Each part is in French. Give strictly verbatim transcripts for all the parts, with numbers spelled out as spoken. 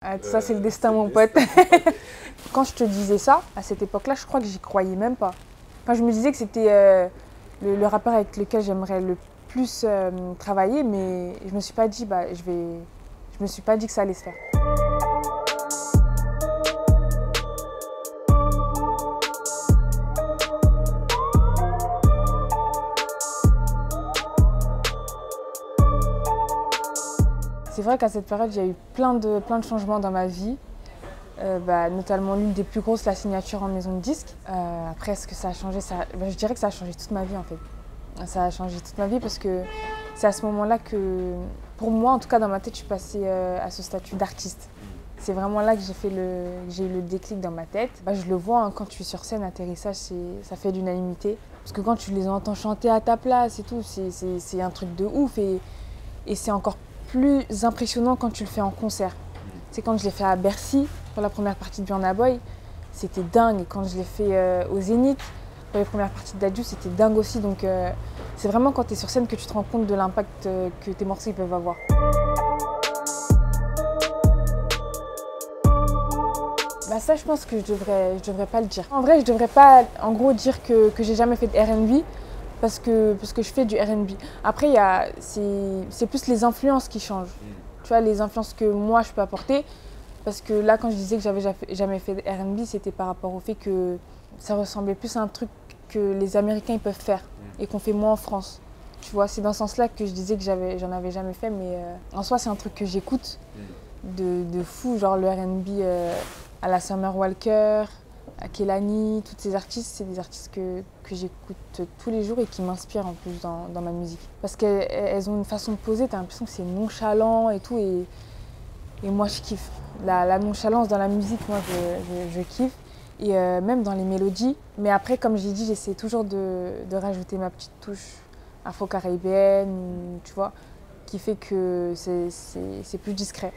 Ah, ça, c'est le destin, mon pote. Quand je te disais ça, à cette époque-là, je crois que j'y croyais même pas. Enfin, je me disais que c'était euh, le, le rappeur avec lequel j'aimerais le plus euh, travailler, mais je me suis pas dit, bah, je vais, je me suis pas dit que ça allait se faire. C'est vrai qu'à cette période, il y a eu plein de, plein de changements dans ma vie. Euh, bah, notamment l'une des plus grosses, la signature en maison de disque. Euh, après, est-ce que ça a changé ça, bah, je dirais que ça a changé toute ma vie en fait. Ça a changé toute ma vie parce que c'est à ce moment-là que, pour moi, en tout cas dans ma tête, je suis passée euh, à ce statut d'artiste. C'est vraiment là que j'ai fait le, j'ai eu le déclic dans ma tête. Bah, je le vois hein, quand tu es sur scène, atterrissage, ça fait l'unanimité. Parce que quand tu les entends chanter à ta place et tout, c'est un truc de ouf. Et, et c'est encore plus impressionnant quand tu le fais en concert. C'est quand je l'ai fait à Bercy, pour la première partie de Burna Boy, c'était dingue. Et quand je l'ai fait euh, au Zénith, pour les premières parties d'Adieu, c'était dingue aussi. Donc euh, c'est vraiment quand tu es sur scène que tu te rends compte de l'impact euh, que tes morceaux ils peuvent avoir. Bah ça, je pense que je devrais, je devrais pas le dire. En vrai, je devrais pas, en gros, dire que, que j'ai jamais fait de R and B parce que, parce que je fais du R and B. Après, c'est plus les influences qui changent. Tu vois, les influences que moi, je peux apporter. Parce que là, quand je disais que j'avais jamais fait de R and B, c'était par rapport au fait que ça ressemblait plus à un truc que les Américains ils peuvent faire et qu'on fait moins en France. Tu vois, c'est dans ce sens-là que je disais que j'en avais jamais fait, mais euh, en soi, c'est un truc que j'écoute de, de fou, genre le R and B euh, à la Summer Walker, à Kehlani, toutes ces artistes, c'est des artistes que, que j'écoute tous les jours et qui m'inspirent en plus dans, dans ma musique. Parce qu'elles elles ont une façon de poser, t'as l'impression que c'est nonchalant et tout, et, et moi je kiffe. La, la nonchalance dans la musique, moi je, je, je kiffe, et euh, même dans les mélodies. Mais après, comme j'ai dit, j'essaie toujours de, de rajouter ma petite touche afro-caribéenne, tu vois, qui fait que c'est plus discret.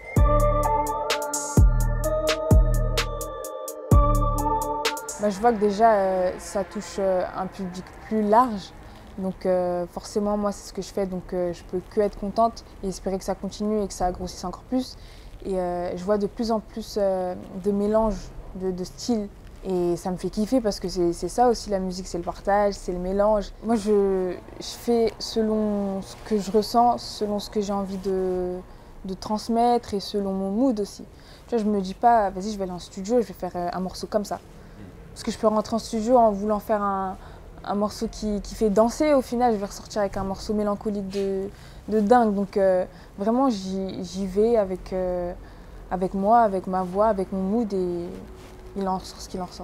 Bah, je vois que déjà, euh, ça touche euh, un public plus large. Donc euh, forcément, moi, c'est ce que je fais. Donc euh, je peux que être contente et espérer que ça continue et que ça grossisse encore plus. Et euh, je vois de plus en plus euh, de mélanges de, de styles. Et ça me fait kiffer parce que c'est ça aussi la musique, c'est le partage, c'est le mélange. Moi, je, je fais selon ce que je ressens, selon ce que j'ai envie de, de transmettre et selon mon mood aussi. Tu vois, je me dis pas, vas-y, je vais aller en studio, je vais faire un morceau comme ça. Parce que je peux rentrer en studio en voulant faire un, un morceau qui, qui fait danser. Au final, je vais ressortir avec un morceau mélancolique de, de dingue. Donc euh, vraiment, j'y vais avec, euh, avec moi, avec ma voix, avec mon mood et il en sort ce qu'il en ressort.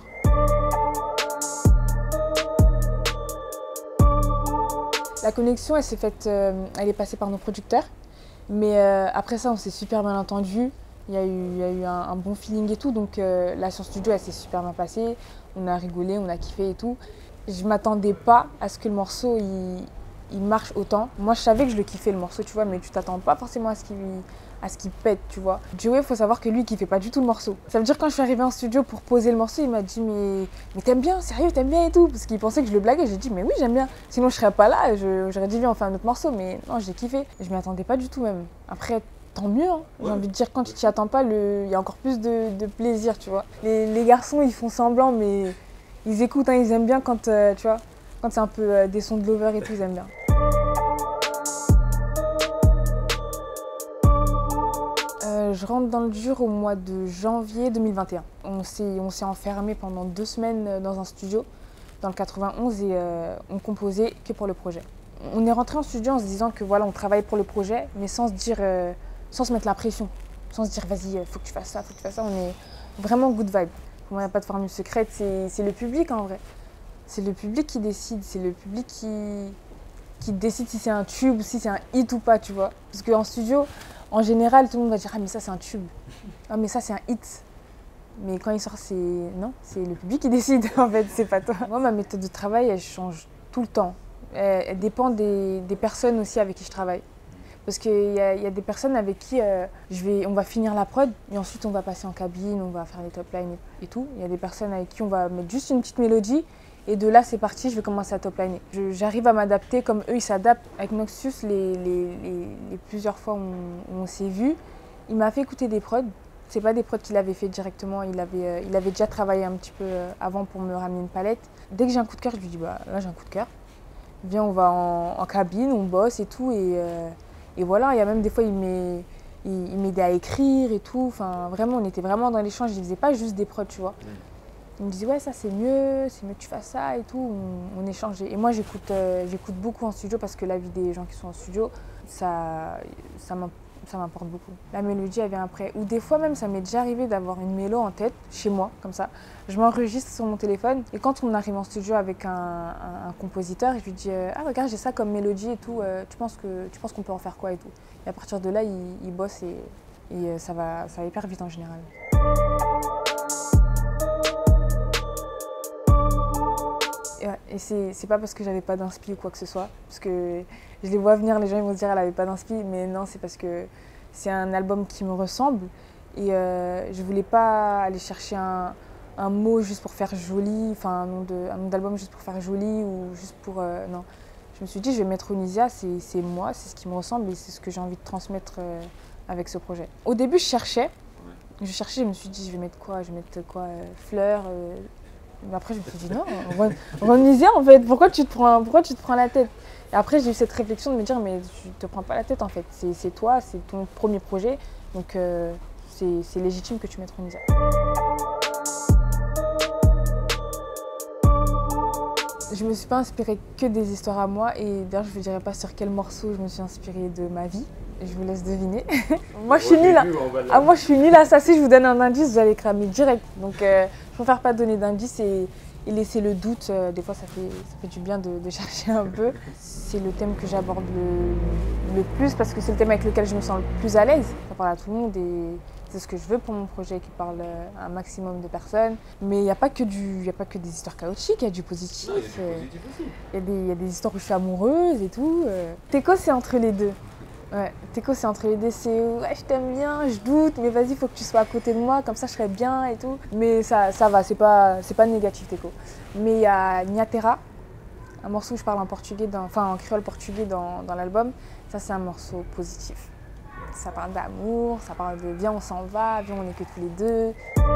La connexion, elle s'est faite, euh, elle est passée par nos producteurs. Mais euh, après ça, on s'est super bien entendu. Il y a eu, il y a eu un, un bon feeling et tout, donc euh, la séance studio, elle s'est super bien passée. On a rigolé, on a kiffé et tout. Je m'attendais pas à ce que le morceau, il, il marche autant. Moi, je savais que je le kiffais le morceau, tu vois, mais tu t'attends pas forcément à ce qu'il à ce qu'il pète, tu vois. Joey, il faut savoir que lui, il kiffait pas du tout le morceau. Ça veut dire quand je suis arrivée en studio pour poser le morceau, il m'a dit mais, mais t'aimes bien, sérieux, t'aimes bien et tout, parce qu'il pensait que je le blaguais. J'ai dit mais oui, j'aime bien. Sinon, je serais pas là, j'aurais dit viens, on fait un autre morceau, mais non, j'ai kiffé. Je m'y attendais pas du tout même. Après, tant mieux, hein. J'ai envie de dire, quand tu t'y attends pas, il y a encore plus de, de plaisir, tu vois. Les, les garçons, ils font semblant, mais ils écoutent, hein, ils aiment bien quand, euh, tu vois, quand c'est un peu euh, des sons de lover et tout, ils aiment bien. Euh, je rentre dans le dur au mois de janvier deux mille vingt et un. On s'est enfermé pendant deux semaines dans un studio, dans le quatre-vingt-onze, et euh, on composait que pour le projet. On est rentré en studio en se disant que voilà, on travaille pour le projet, mais sans se dire... Euh, sans se mettre la pression, sans se dire vas-y, faut que tu fasses ça, faut que tu fasses ça. On est vraiment good vibe. Pour moi, il n'y a pas de formule secrète, c'est le public en vrai. C'est le public qui décide, c'est le public qui, qui décide si c'est un tube, si c'est un hit ou pas, tu vois. Parce qu'en studio, en général, tout le monde va dire ah mais ça c'est un tube, ah mais ça c'est un hit. Mais quand il sort, c'est non, c'est le public qui décide en fait, c'est pas toi. Moi, ma méthode de travail, elle change tout le temps. Elle, elle dépend des, des personnes aussi avec qui je travaille. Parce qu'il y, y a des personnes avec qui euh, je vais, on va finir la prod et ensuite on va passer en cabine, on va faire les top lines et, et tout. Il y a des personnes avec qui on va mettre juste une petite mélodie et de là c'est parti, je vais commencer à top liner. J'arrive à m'adapter comme eux ils s'adaptent. Avec Noxious, les, les, les, les plusieurs fois où on, on s'est vus, il m'a fait écouter des prods C'est pas des prods qu'il avait fait directement, il avait, euh, il avait déjà travaillé un petit peu euh, avant pour me ramener une palette. Dès que j'ai un coup de cœur, je lui dis bah là j'ai un coup de cœur. Viens, on va en, en cabine, on bosse et tout. Et, euh, et voilà, il y a même des fois, il m'aidait il, il à écrire et tout. Enfin, vraiment, on était vraiment dans l'échange. Il faisait pas juste des prods, tu vois. Il me disait ouais, ça c'est mieux, c'est mieux que tu fasses ça et tout. On, on échangeait. Et moi, j'écoute euh, j'écoute beaucoup en studio parce que la vie des gens qui sont en studio, ça, ça m'importe. Ça m'importe beaucoup. La mélodie, elle vient après. Ou des fois même, ça m'est déjà arrivé d'avoir une mélo en tête, chez moi, comme ça. Je m'enregistre sur mon téléphone et quand on arrive en studio avec un, un, un compositeur, je lui dis euh, « Ah regarde, j'ai ça comme mélodie et tout, euh, tu penses que, tu penses qu'on peut en faire quoi ?» et tout. Et à partir de là, il, il bosse et, et euh, ça, va, ça va hyper vite en général. Et c'est pas parce que j'avais pas d'inspi ou quoi que ce soit, parce que je les vois venir, les gens ils vont se dire elle avait pas d'inspi, mais non, c'est parce que c'est un album qui me ressemble et euh, je voulais pas aller chercher un, un mot juste pour faire joli, enfin un nom d'album juste pour faire joli ou juste pour... Euh, non, je me suis dit je vais mettre Onisia, c'est moi, c'est ce qui me ressemble et c'est ce que j'ai envie de transmettre euh, avec ce projet. Au début je cherchais, je cherchais, je me suis dit je vais mettre quoi, je vais mettre quoi, euh, fleurs, euh, mais après, je me suis dit non, Onisia en fait, pourquoi tu, te prends, pourquoi tu te prends la tête? Et après, j'ai eu cette réflexion de me dire, mais tu te prends pas la tête en fait, c'est toi, c'est ton premier projet, donc euh, c'est légitime que tu mettes Onisia. Je me suis pas inspirée que des histoires à moi, et d'ailleurs, je vous dirai pas sur quel morceau je me suis inspirée de ma vie. Je vous laisse deviner. moi, je suis nulle à... ah, moi, je suis nulle à ça. Si je vous donne un indice, vous allez cramer direct. Donc, euh, je préfère pas donner d'indice et, et laisser le doute. Euh, des fois, ça fait, ça fait du bien de, de chercher un peu. C'est le thème que j'aborde le, le plus parce que c'est le thème avec lequel je me sens le plus à l'aise. Ça parle à tout le monde et c'est ce que je veux pour mon projet qui parle à un maximum de personnes. Mais il n'y a pas que du, il y a pas que des histoires chaotiques, il y a du positif. Non, il y a du positif aussi. Il y a des, il y a des histoires où je suis amoureuse et tout. Teco, c'est entre les deux. Ouais, Teco c'est entre les deux, c'est ouais je t'aime bien, je doute, mais vas-y faut que tu sois à côté de moi, comme ça je serai bien et tout. Mais ça, ça va, c'est pas, pas négatif Teco. Mais il y a Niatera, un morceau où je parle en portugais, dans, enfin en créole portugais dans, dans l'album. Ça c'est un morceau positif. Ça parle d'amour, ça parle de viens on s'en va, viens on est que tous les deux.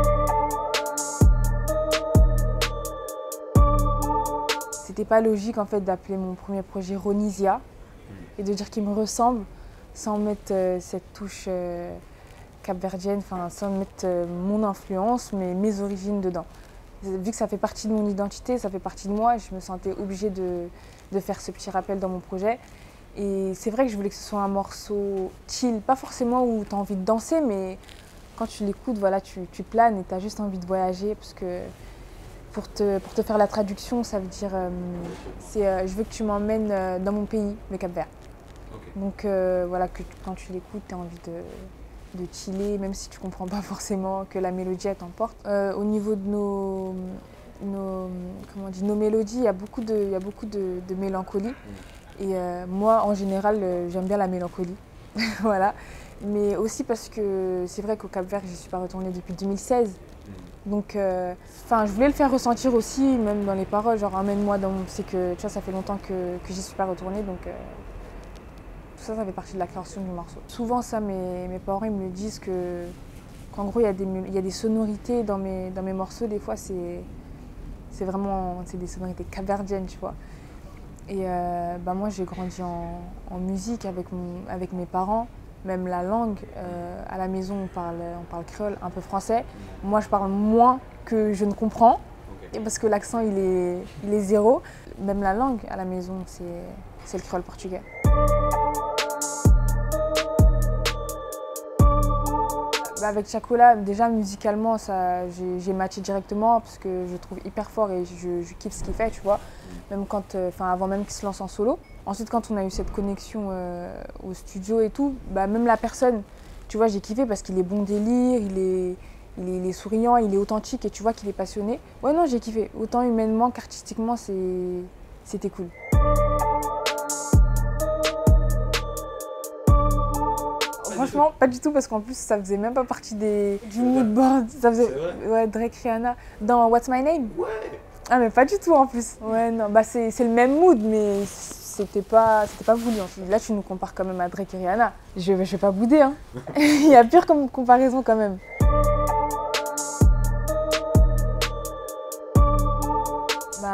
C'était pas logique en fait d'appeler mon premier projet Ronisia et de dire qu'il me ressemble, sans mettre euh, cette touche euh, capverdienne, sans mettre euh, mon influence, mais mes origines dedans. Vu que ça fait partie de mon identité, ça fait partie de moi, je me sentais obligée de, de faire ce petit rappel dans mon projet. Et c'est vrai que je voulais que ce soit un morceau chill, pas forcément où tu as envie de danser, mais quand tu l'écoutes, voilà, tu, tu planes et tu as juste envie de voyager. Parce que pour te, pour te faire la traduction, ça veut dire euh, c'est euh, je veux que tu m'emmènes euh, dans mon pays, le Cap-Vert. Okay. Donc euh, voilà, que quand tu l'écoutes, tu as envie de, de chiller, même si tu comprends pas forcément que la mélodie elle t'emporte. Euh, au niveau de nos, nos, comment on dit, nos mélodies, il y a beaucoup de, il y a beaucoup de, de mélancolie. Mm. Et euh, moi, en général, euh, j'aime bien la mélancolie. Voilà. Mais aussi parce que c'est vrai qu'au Cap-Vert, je ne suis pas retournée depuis deux mille seize. Mm. Donc, euh, je voulais le faire ressentir aussi, même dans les paroles, genre emmène-moi dans mon... C'est que, tu vois, ça fait longtemps que, que j'y suis pas retournée, donc... Euh, tout ça, ça fait partie de la création du morceau. Souvent, ça, mes, mes parents ils me le disent que, qu'en gros, il y a des, il y a des sonorités dans mes, dans mes morceaux. Des fois, c'est vraiment des sonorités capverdiennes, tu vois. Et euh, bah, moi, j'ai grandi en, en musique avec, mon, avec mes parents. Même la langue, euh, à la maison, on parle, on parle créole, un peu français. Moi, je parle moins que je ne comprends, okay. Parce que l'accent, il est, il est zéro. Même la langue, à la maison, c'est le créole portugais. Avec Chacola, déjà musicalement, j'ai matché directement parce que je le trouve hyper fort et je, je kiffe ce qu'il fait, tu vois. Même quand, euh, avant même qu'il se lance en solo. Ensuite, quand on a eu cette connexion euh, au studio et tout, bah, même la personne, tu vois, j'ai kiffé parce qu'il est bon délire, il est, il, est, il est souriant, il est authentique et tu vois qu'il est passionné. Ouais, non, j'ai kiffé. Autant humainement qu'artistiquement, c'était cool. Franchement, pas du tout, parce qu'en plus, ça faisait même pas partie des, du mood board. Ça faisait, ouais, Drake, Rihanna. Dans What's My Name? Ouais. Ah, mais pas du tout en plus. Ouais, non, bah c'est le même mood, mais c'était pas, c'était pas voulu. Là, tu nous compares quand même à Drake et Rihanna. Je, je vais pas bouder, hein. Il y a pire comme comparaison quand même.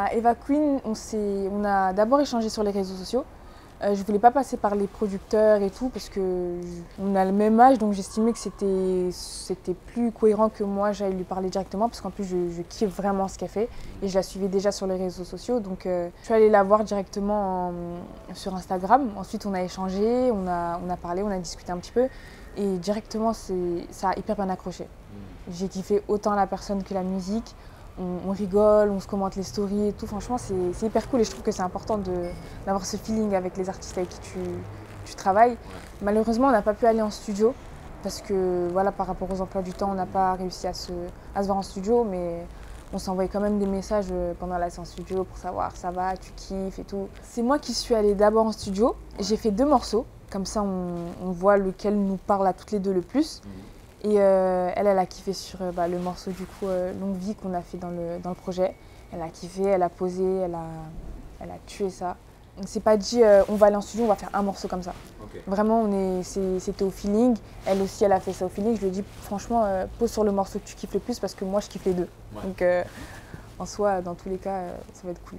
Bah, Eva Queen, on, on a d'abord échangé sur les réseaux sociaux. Euh, je ne voulais pas passer par les producteurs et tout parce qu'on a le même âge, donc j'estimais que c'était plus cohérent que moi j'aille lui parler directement parce qu'en plus je, je kiffe vraiment ce qu'elle fait et je la suivais déjà sur les réseaux sociaux. Donc euh, je suis allée la voir directement en, sur Instagram. Ensuite on a échangé, on a, on a parlé, on a discuté un petit peu et directement ça a hyper bien accroché. J'ai kiffé autant la personne que la musique. On, on rigole, on se commente les stories et tout. Franchement, c'est hyper cool et je trouve que c'est important d'avoir ce feeling avec les artistes avec qui tu, tu travailles. Ouais. Malheureusement, on n'a pas pu aller en studio parce que voilà, par rapport aux emplois du temps, on n'a pas réussi à se, à se voir en studio, mais on s'envoyait quand même des messages pendant la séance studio pour savoir ça va, tu kiffes et tout. C'est moi qui suis allée d'abord en studio. J'ai fait deux morceaux, comme ça on, on voit lequel nous parle à toutes les deux le plus. Mmh. Et euh, elle, elle a kiffé sur euh, bah, le morceau du coup euh, Longue Vie qu'on a fait dans le, dans le projet. Elle a kiffé, elle a posé, elle a, elle a tué ça. On ne s'est pas dit euh, on va aller en studio, on va faire un morceau comme ça. Okay. Vraiment, c'était au feeling. Elle aussi, elle a fait ça au feeling. Je lui ai dit franchement, euh, pose sur le morceau que tu kiffes le plus parce que moi, je kiffe les deux. Ouais. Donc euh, en soi, dans tous les cas, euh, ça va être cool.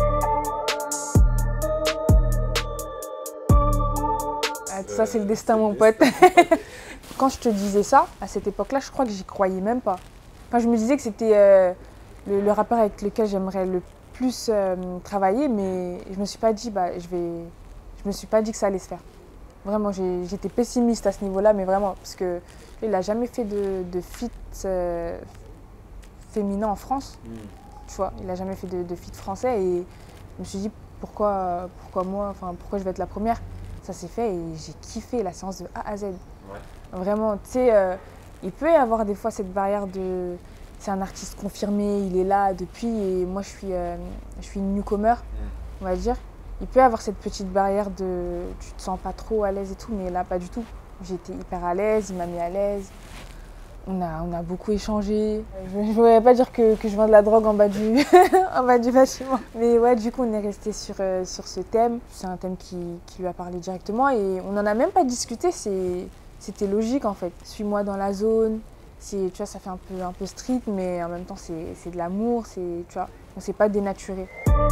Ah, tout euh, ça, c'est le destin, mon pote. Quand je te disais ça, à cette époque-là, je crois que j'y croyais même pas. Enfin, je me disais que c'était euh, le, le rappeur avec lequel j'aimerais le plus euh, travailler, mais je me suis pas dit, bah, je vais, je me suis pas dit que ça allait se faire. Vraiment, j'étais pessimiste à ce niveau-là, mais vraiment, parce que il a jamais fait de, de feat euh, féminin en France, mm. tu vois, il a jamais fait de, de feat français, et je me suis dit pourquoi, pourquoi moi, enfin pourquoi je vais être la première. Ça s'est fait et j'ai kiffé la séance de A à Z. Ouais. Vraiment, tu sais, euh, il peut y avoir des fois cette barrière de... C'est un artiste confirmé, il est là depuis et moi je suis, euh, je suis une newcomer, on va dire. Il peut y avoir cette petite barrière de... Tu te sens pas trop à l'aise et tout, mais là pas du tout. J'ai été hyper à l'aise, il m'a mis à l'aise. On a, on a beaucoup échangé. Je ne voudrais pas dire que, que je vends de la drogue en bas du, en bas du bâtiment. Mais ouais, du coup, on est resté sur, euh, sur ce thème. C'est un thème qui, qui lui a parlé directement et on n'en a même pas discuté. C'était logique en fait. Suis-moi dans la zone. Tu vois, ça fait un peu, un peu street, mais en même temps, c'est de l'amour. Tu vois, on ne s'est pas dénaturé.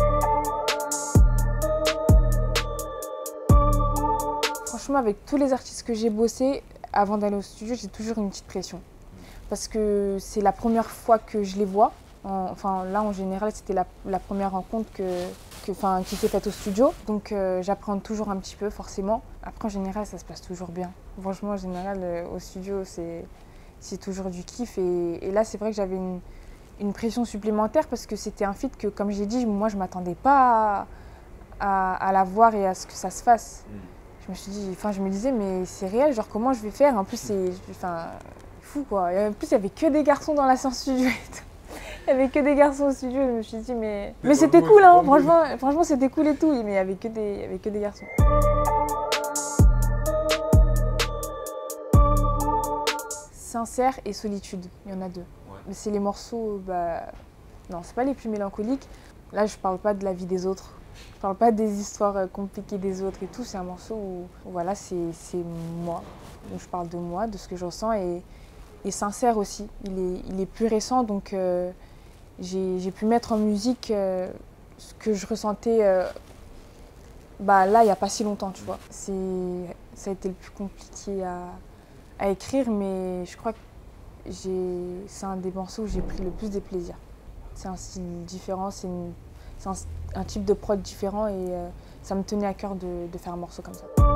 Franchement, avec tous les artistes que j'ai bossé, avant d'aller au studio, j'ai toujours une petite pression. Parce que c'est la première fois que je les vois. En, enfin, là, en général, c'était la, la première rencontre que, que, enfin, qui s'est faite au studio. Donc, euh, j'apprends toujours un petit peu, forcément. Après, en général, ça se passe toujours bien. Franchement, en général, euh, au studio, c'est toujours du kiff. Et, et là, c'est vrai que j'avais une, une pression supplémentaire parce que c'était un feat que, comme j'ai dit, moi, je ne m'attendais pas à, à, à la voir et à ce que ça se fasse. Mm. Je me suis dit, enfin, je me disais, mais c'est réel, genre, comment je vais faire? En plus, c'est... Enfin, fou quoi. Et en plus, il n'y avait que des garçons dans la séance studio et tout. Il n'y avait que des garçons au studio. Je me suis dit, mais, mais c'était cool, hein. Franchement, franchement c'était cool et tout. Mais il n'y avait, que des... il y avait que des garçons. Sincère et Solitude, il y en a deux. Ouais. Mais c'est les morceaux, bah. Non, c'est pas les plus mélancoliques. Là, je parle pas de la vie des autres. Je parle pas des histoires compliquées des autres et tout. C'est un morceau où, voilà, c'est moi. Donc, je parle de moi, de ce que je ressens et. Et sincère aussi, il est, il est plus récent, donc euh, j'ai pu mettre en musique euh, ce que je ressentais euh, bah, là, il n'y a pas si longtemps, tu vois. Ça a été le plus compliqué à, à écrire, mais je crois que c'est un des morceaux où j'ai pris le plus de plaisir. C'est un style différent, c'est un, un type de prod différent et euh, ça me tenait à cœur de, de faire un morceau comme ça.